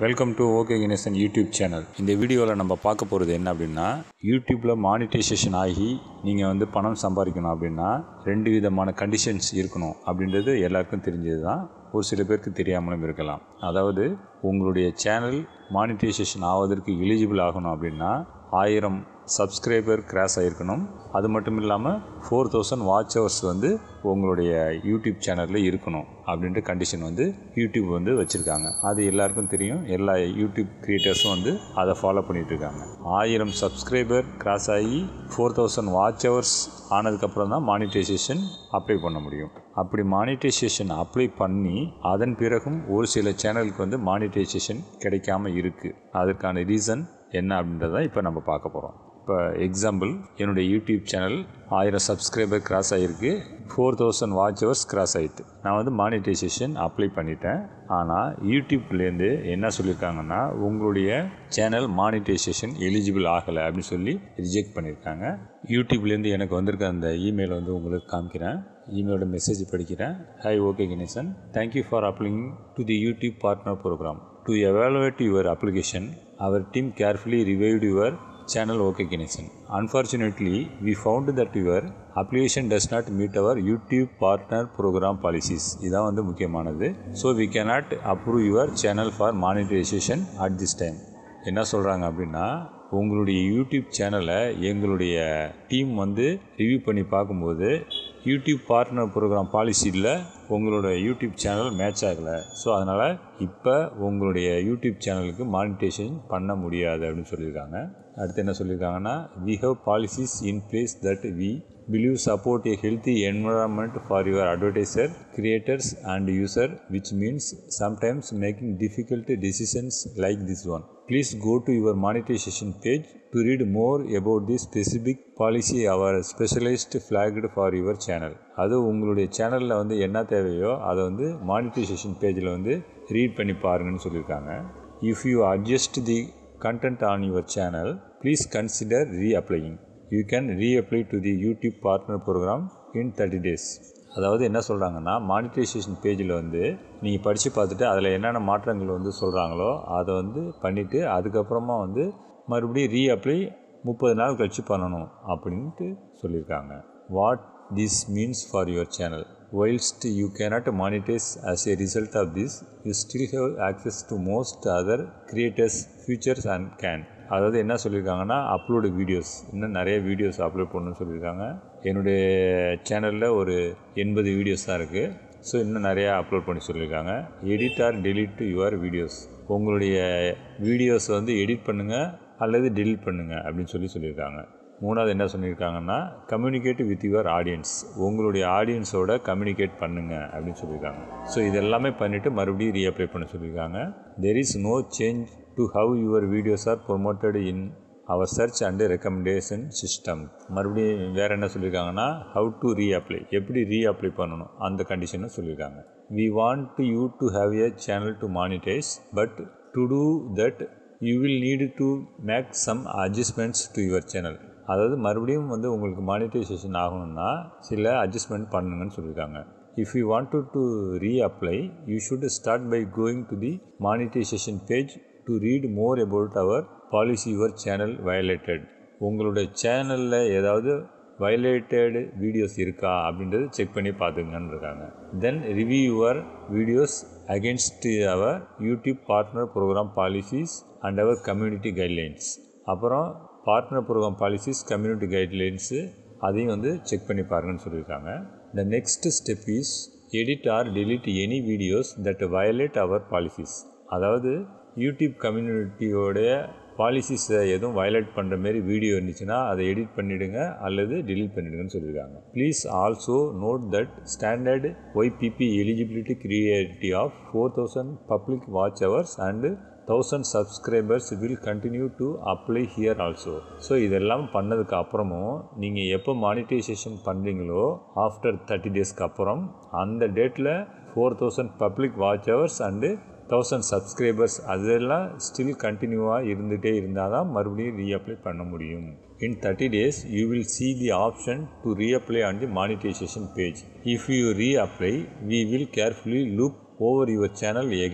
Welcome to O K Ganesan YouTube channel. இந்த வீடியோவில் நம்ம பார்க்க போகிறது என்ன அப்படின்னா, யூடியூப்பில் மானிட்டைசேஷன் ஆகி நீங்கள் வந்து பணம் சம்பாதிக்கணும் அப்படின்னா 2 விதமான கண்டிஷன்ஸ் இருக்கணும் அப்படின்றது எல்லாருக்கும் தெரிஞ்சது தான். ஒரு சில பேருக்கு தெரியாமலும் இருக்கலாம். அதாவது உங்களுடைய சேனல் மானிட்டைசேஷன் ஆவதற்கு எலிஜிபிள் ஆகணும் அப்படின்னா 1000 சப்ஸ்கிரைபர் கிராஸ் ஆகிருக்கணும். அது மட்டும் இல்லாமல் 4000 வாட்ச் ஹவர்ஸ் வந்து உங்களுடைய யூடியூப் சேனலில் இருக்கணும் அப்படின்ற கண்டிஷன் வந்து யூடியூப் வந்து வச்சுருக்காங்க. அது எல்லாருக்கும் தெரியும். எல்லா யூடியூப் க்ரியேட்டர்ஸும் வந்து அதை ஃபாலோ பண்ணிகிட்ருக்காங்க. 1000 சப்ஸ்கிரைபர் கிராஸ் ஆகி 4000 வாட்ச் ஹவர்ஸ் ஆனதுக்கப்புறம் தான் மானிட்டைசேஷன் அப்ளை பண்ண முடியும். அப்படி மானிட்டைசேஷன் அப்ளை பண்ணி அதன் பிறகும் ஒரு சில சேனலுக்கு வந்து மானிட்டைசேஷன் கிடைக்காம இருக்குது. அதற்கான ரீசன் என்ன அப்படின்றத இப்போ நம்ம பார்க்க போகிறோம். இப்போ எக்ஸாம்பிள், என்னுடைய யூடியூப் சேனல் 1000 சப்ஸ்கிரைபர் கிராஸ் ஆகிருக்கு, 4000 வாட்ச் ஹவர்ஸ் கிராஸ் ஆகிட்டு. நான் வந்து மானிட்டைசேஷன் அப்ளை பண்ணிட்டேன். ஆனால் யூடியூப்லேருந்து என்ன சொல்லியிருக்காங்கன்னா, உங்களுடைய சேனல் மானிட்டைசேஷன் எலிஜிபிள் ஆகலை அப்படின்னு சொல்லி ரிஜெக்ட் பண்ணியிருக்காங்க. யூடியூப்லேருந்து எனக்கு வந்திருக்க அந்த இமெயில் வந்து உங்களுக்கு காமிக்கிறேன். இமெயிலோட மெசேஜ் படிக்கிறேன். Hi O K Ganesan, thank you for applying to the YouTube partner program. To evaluate your application, our team carefully reviewed your channel OK Ganesan. Unfortunately, we found that your application does not meet our YouTube partner program policies. இதான் வந்து முக்கியமானது. So we cannot approve your channel for monetization at this time. என்ன சொல்கிறாங்க அப்படின்னா, உங்களுடைய YouTube சேனலை எங்களுடைய team வந்து ரிவ்யூ பண்ணி பார்க்கும்போது யூடியூப் பார்ட்னர் ப்ரோக்ராம் பாலிசியில் உங்களோட யூடியூப் சேனல் மேட்ச் ஆகலை. ஸோ அதனால் இப்போ உங்களுடைய யூடியூப் சேனலுக்கு மானிட்டைசேஷன் பண்ண முடியாது அப்படின்னு சொல்லியிருக்காங்க. அடுத்து என்ன சொல்லியிருக்காங்கன்னா, we have policies in place that we believe support a healthy environment for your advertiser, creators and user, which means sometimes making difficult decisions like this one. Please go to your monetization page to read more about this specific policy our specialist flagged for your channel. அது உங்களுடைய சேனலில் வந்து என்ன தேவையோ அதை வந்து monetisation பேஜில் வந்து ரீட் பண்ணி பாருங்கன்னு சொல்லியிருக்காங்க. If you adjust the content on your channel, please consider reapplying. You can reapply to the YouTube partner program in 30 days. அதாவது என்ன சொல்கிறாங்கன்னா, மானிட்டைசேஷன் பேஜில் வந்து நீங்கள் படித்து பார்த்துட்டு அதில் என்னென்ன மாற்றங்கள் வந்து சொல்கிறாங்களோ அதை வந்து பண்ணிவிட்டு அதுக்கப்புறமா வந்து மறுபடியும் ரீஅப்ளை 30 நாள் கழித்து பண்ணணும் அப்படின்ட்டு சொல்லியிருக்காங்க. What this means for your channel. Whilst you cannot monetize as a result of this, you still have access to most other creators' features and can. அதாவது என்ன சொல்லியிருக்காங்கன்னா, அப்லோடு வீடியோஸ், இன்னும் நிறைய வீடியோஸ் அப்லோட் பண்ணணும்னு சொல்லியிருக்காங்க. என்னுடைய சேனலில் ஒரு 80 வீடியோஸ் தான் இருக்குது. ஸோ இன்னும் நிறையா அப்லோட் பண்ணி சொல்லியிருக்காங்க. Edit or delete your videos. உங்களுடைய வீடியோஸை வந்து எடிட் பண்ணுங்கள் அல்லது டெலிட் பண்ணுங்கள் அப்படின்னு சொல்லியிருக்காங்க. மூணாவது என்ன சொல்லியிருக்காங்கன்னா, கம்யூனிகேட் வித் யுவர் ஆடியன்ஸ். உங்களுடைய ஆடியன்ஸோட கம்யூனிகேட் பண்ணுங்கள் அப்படின்னு சொல்லியிருக்காங்க. ஸோ இதெல்லாமே பண்ணிவிட்டு மறுபடியும் ரீஅப்ளை பண்ண சொல்லியிருக்காங்க. There is no change to how your videos are promoted in our search and recommendation system. மறுபடியும் வேறு என்ன சொல்லியிருக்காங்கன்னா, ஹவு டு ரீஅப்ளை, எப்படி ரீஅப்ளை பண்ணணும் அந்த கண்டிஷனை சொல்லியிருக்காங்க. We want you to have a channel to monetize, but to do that you will need to make some adjustments to your channel. அதாவது மறுபடியும் வந்து உங்களுக்கு மானிட்டைசேஷன் ஆகணும்னா சில அட்ஜஸ்ட்மெண்ட் பண்ணுங்கன்னு சொல்லியிருக்காங்க. If you want to reapply, you should start by going to the monetization page to read more about our policy your channel violated. உங்களுடைய சேனலில் ஏதாவது வயலேட்டட் வீடியோஸ் இருக்கா அப்படின்றது செக் பண்ணி பார்த்துங்கன்னு இருக்காங்க. Then review your videos against our YouTube partner program policies and our community guidelines. அப்புறம் partner program policies, community guidelines அதையும் வந்து செக் பண்ணி பாருங்கன்னு சொல்லியிருக்காங்க. The next step is edit or delete any videos that violate our policies. அதாவது YouTube கம்யூனிட்டியோடைய பாலிசிஸை எதுவும் வயலேட் பண்ணுற மாரி வீடியோ இருந்துச்சுன்னா அதை எடிட் பண்ணிவிடுங்க அல்லது டெலிட் பண்ணிவிடுங்கன்னு சொல்லியிருக்காங்க. Please also note that standard YPP eligibility criteria of 4000 public watch hours and 1000 subscribers will continue to apply here also. So இதெல்லாம் பண்ணதுக்கு அப்புறமும் நீங்கள் எப்போ மானிட்டைசேஷன் பண்ணுறீங்களோ ஆஃப்டர் 30 டேஸ்க்கு அப்புறம் அந்த டேட்டில் 4000 public watch hours and 1000 subscribers அதெல்லாம் ஸ்டில் கண்டினியூவாக இருந்துகிட்டே இருந்தால் தான் மறுபடியும் ரீஅப்ளை பண்ண முடியும். In 30 days, you will see the option to reapply on the monetization page. If you reapply, we will carefully look over your channel again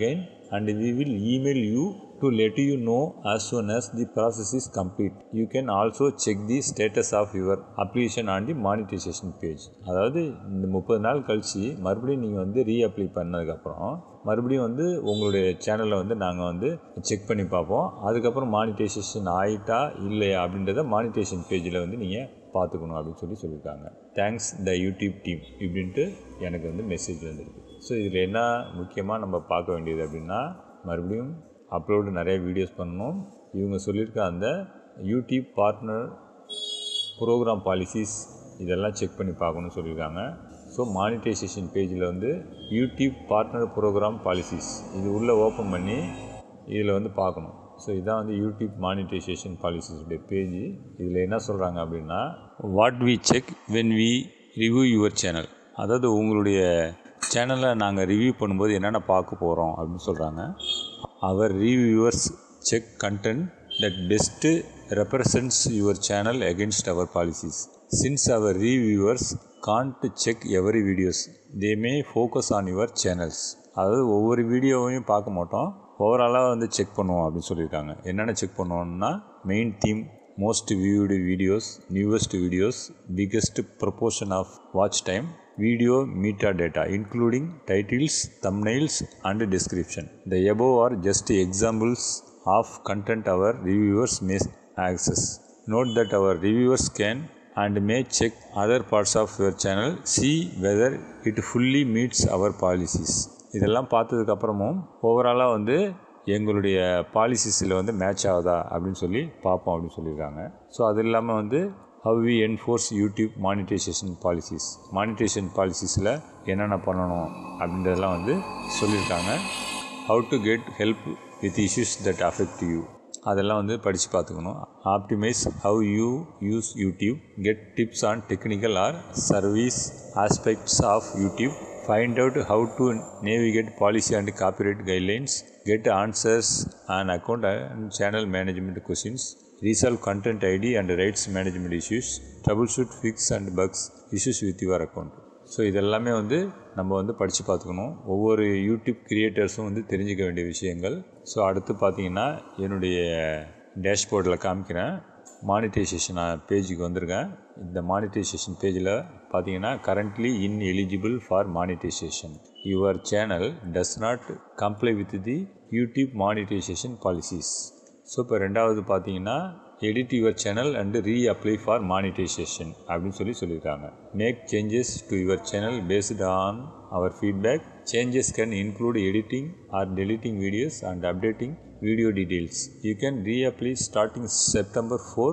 and we will email you to let you know as soon as the process is complete. You can also check the status of your application on the monetization page. அதாவது இந்த 30 நாள் கழிச்சு மறுபடியும் நீங்கள் வந்து reapply பண்ணதுக்கப்புறம் மறுபடியும் வந்து உங்களுடைய சேனலை வந்து நாங்கள் வந்து செக் பண்ணி பார்ப்போம். அதுக்கப்புறம் மானிட்டைசேஷன் ஆகிட்டா இல்லையா அப்படின்றத மானிட்டைசேஷன் பேஜில் வந்து நீங்கள் பார்த்துக்கணும் அப்படின்னு சொல்லியிருக்காங்க. தேங்க்ஸ் த யூடியூப் டீம் இப்படின்ட்டு எனக்கு வந்து மெசேஜ் வந்துருக்கு. ஸோ இதில் என்ன முக்கியமாக நம்ம பார்க்க வேண்டியது அப்படின்னா, மறுபடியும் அப்லோடு நிறைய வீடியோஸ் பண்ணணும். இவங்க சொல்லியிருக்க அந்த யூடியூப் பார்ட்னர் ப்ரோக்ராம் பாலிசிஸ் இதெல்லாம் செக் பண்ணி பார்க்கணும்னு சொல்லியிருக்காங்க. ஸோ மானிட்டைசேஷன் பேஜில் வந்து யூடியூப் பார்ட்னர் ப்ரோக்ராம் பாலிசிஸ் இது உள்ளே ஓப்பன் பண்ணி இதில் வந்து பார்க்கணும். ஸோ இதான் வந்து யூடியூப் மானிட்டைசேஷன் பாலிசிஸுடைய பேஜ். இதில் என்ன சொல்கிறாங்க அப்படின்னா, what we check when we review your channel. அதாவது உங்களுடைய சேனலை நாங்கள் ரிவ்யூ பண்ணும்போது என்னென்ன பார்க்க போகிறோம் அப்படின்னு சொல்கிறாங்க. Our reviewers check content that best represents your channel against our policies. Since our reviewers can't check every videos they may focus on your channels. அதாவது ஒவ்வொரு வீடியோவையும் பார்க்க மாட்டோம், ஓவராலாக வந்து செக் பண்ணுவோம் அப்படின்னு சொல்லியிருக்காங்க. என்னென்ன செக் பண்ணுவோம்னா, main theme, most viewed videos, newest videos, biggest proportion of watch time, video metadata including titles, thumbnails and description. The above are just examples of content our reviewers may access. Note that our reviewers can and may check other parts of your channel, see whether it fully meets our policies. இதெல்லாம் பார்த்ததுக்கப்புறமும் ஓவராலாக வந்து எங்களுடைய பாலிசிஸில் வந்து match ஆகுதா அப்படின்னு சொல்லி பார்ப்போம் அப்படின்னு சொல்லியிருக்காங்க. ஸோ அது இல்லாமல் வந்து how we enforce YouTube monetization policies. Monetization பாலிசிஸில் என்னென்ன பண்ணணும் அப்படின்றதெல்லாம் வந்து சொல்லியிருக்காங்க. how to get help with issues that affect you அதெல்லாம் வந்து படித்து பார்த்துக்கணும். optimize how you use YouTube, get tips on technical or service aspects of YouTube, find out how to navigate policy and copyright guidelines, get answers on account and channel management questions, resolve content ID and rights management issues, troubleshoot fix and bugs issues with your account. So இதெல்லாமே வந்து நம்ம வந்து படித்து பார்த்துக்கணும். ஒவ்வொரு YouTube கிரியேட்டர்ஸும் வந்து தெரிஞ்சிக்க வேண்டிய விஷயங்கள். ஸோ அடுத்து பார்த்தீங்கன்னா என்னுடைய டேஷ்போர்டில் காமிக்கிறேன். மானிட்டைசேஷன் பேஜுக்கு வந்திருக்கேன். இந்த மானிட்டைசேஷன் பேஜில் பார்த்தீங்கன்னா currently ineligible for monetization. Your channel does not comply with the YouTube monetization policies. So இப்போ ரெண்டாவது பார்த்தீங்கன்னா edit your channel and reapply for monetization அப்படின்னு சொல்லியிருக்காங்க. Make changes to your channel based on our feedback. Changes can include editing or deleting videos and updating video details. You can reapply starting September 4,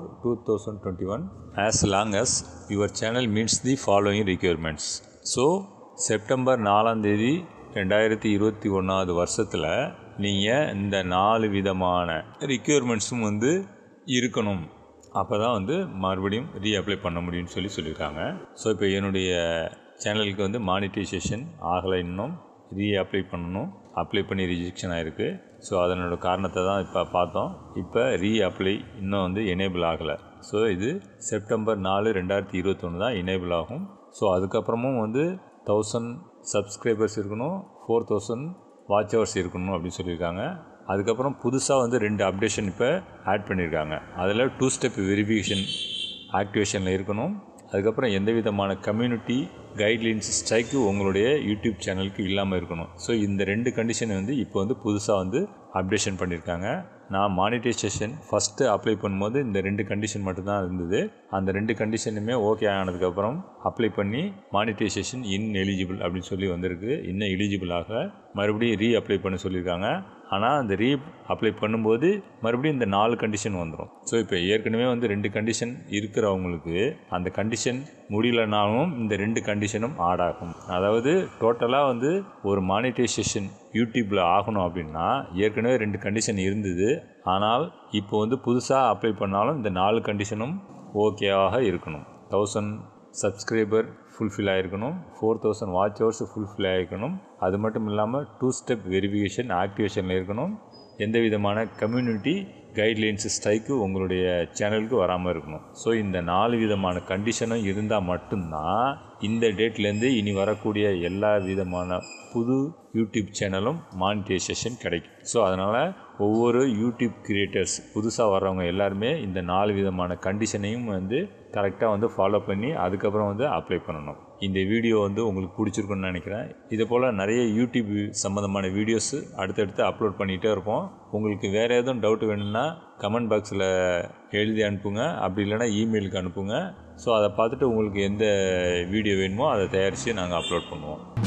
2021 as long as your channel meets the following requirements. So September 4 2021 வருஷத்தில் நீங்கள் இந்த 4 விதமான ரிக்யர்மெண்ட்ஸும் வந்து இருக்கணும். அப்போ தான் வந்து மறுபடியும் ரீஅப்ளை பண்ண முடியும்னு சொல்லியிருக்காங்க. ஸோ இப்போ என்னுடைய சேனலுக்கு வந்து மானிட்டைசேஷன் ஆகலை, இன்னும் ரீஅப்ளை பண்ணணும். அப்ளை பண்ணி ரிஜெக்ஷன் ஆகிருக்கு. ஸோ அதனோட காரணத்தை தான் இப்போ பார்த்தோம். இப்போ ரீஅப்ளை இன்னும் வந்து எனேபிள் ஆகலை. ஸோ இது செப்டம்பர் 4, 2021 தான் எனேபிள் ஆகும். ஸோ அதுக்கப்புறமும் வந்து 1000 சப்ஸ்கிரைபர்ஸ் இருக்கணும், 4000 வாட்ச் ஹவர்ஸ் இருக்கணும் அப்படின்னு சொல்லியிருக்காங்க. அதுக்கப்புறம் புதுசாக வந்து 2 அப்டேஷன் இப்போ ஆட் பண்ணியிருக்காங்க. அதில் 2 ஸ்டெப் வெரிஃபிகேஷன் ஆக்டிவேஷனில் இருக்கணும். அதுக்கப்புறம் எந்த விதமான கம்யூனிட்டி கைட்லைன்ஸ் ஸ்ட்ரைக்கு உங்களுடைய யூடியூப் சேனலுக்கு இல்லாமல் இருக்கணும். ஸோ இந்த 2 கண்டிஷனை வந்து இப்போ வந்து புதுசாக வந்து அப்டேஷன் பண்ணியிருக்காங்க. நான் மானிட்டைசேஷன் ஃபஸ்ட்டு அப்ளை பண்ணும்போது இந்த 2 கண்டிஷன் மட்டும்தான் இருந்தது. அந்த 2 கண்டிஷனுமே ஓகே ஆனதுக்கப்புறம் அப்ளை பண்ணி மானிட்டைசேஷன் ineligible அப்படின்னு சொல்லி வந்திருக்கு. இன்னும் எலிஜிபிள் ஆக மறுபடியும் ரீஅப்ளை பண்ண சொல்லியிருக்காங்க. ஆனால் அந்த அப்ளை பண்ணும்போது மறுபடியும் இந்த 4 கண்டிஷன் வந்துடும். ஸோ இப்போ ஏற்கனவே வந்து 2 கண்டிஷன் இருக்கிறவங்களுக்கு அந்த கண்டிஷன் முடியலனாலும் இந்த 2 கண்டிஷனும் ஆட் ஆகும். அதாவது டோட்டலாக வந்து ஒரு மானிட்டைசேஷன் யூடியூப்பில் ஆகணும் அப்படின்னா ஏற்கனவே 2 கண்டிஷன் இருந்தது. ஆனால் இப்போ வந்து புதுசாக அப்ளை பண்ணாலும் இந்த 4 கண்டிஷனும் ஓகேவாக இருக்கணும். 1000 சப்ஸ்கிரைபர் ஃபுல்ஃபில் ஆகிருக்கணும், 4000 வாட்ச் ஹவர்ஸ் ஃபுல்ஃபில் ஆகிருக்கணும். அது மட்டும் இல்லாமல் 2 ஸ்டெப் வெரிஃபிகேஷன் ஆக்டிவேஷனில் இருக்கணும். எந்த விதமான கம்யூனிட்டி கைட்லைன்ஸ் ஸ்ட்ரைக்கு உங்களுடைய சேனலுக்கு வராமல் இருக்கணும். ஸோ இந்த 4 விதமான கண்டிஷனும் இருந்தால் மட்டும்தான் இந்த டேட்லேருந்து இனி வரக்கூடிய எல்லா விதமான புது யூடியூப் சேனலும் மானிட்டைசேஷன் கிடைக்கும். ஸோ அதனால் ஒவ்வொரு யூடியூப் கிரியேட்டர்ஸ் புதுசாக வர்றவங்க எல்லாருமே இந்த 4 விதமான கண்டிஷனையும் வந்து கரெக்டாக வந்து ஃபாலோ பண்ணி அதுக்கப்புறம் வந்து அப்ளை பண்ணணும். இந்த வீடியோ வந்து உங்களுக்கு பிடிச்சிருக்குன்னு நினைக்கிறேன். இதே போல் நிறைய யூடியூப் சம்மந்தமான வீடியோஸு அடுத்தடுத்து அப்லோட் பண்ணிகிட்டே இருப்போம். உங்களுக்கு வேறு எதுவும் டவுட் வேணும்னா கமெண்ட் பாக்ஸில் எழுதி அனுப்புங்க, அப்படி இல்லைனா இமெயிலுக்கு அனுப்புங்க. ஸோ அதை பார்த்துட்டு உங்களுக்கு எந்த வீடியோ வேணுமோ அதை தயாரித்து நாங்கள் அப்லோட் பண்ணுவோம்.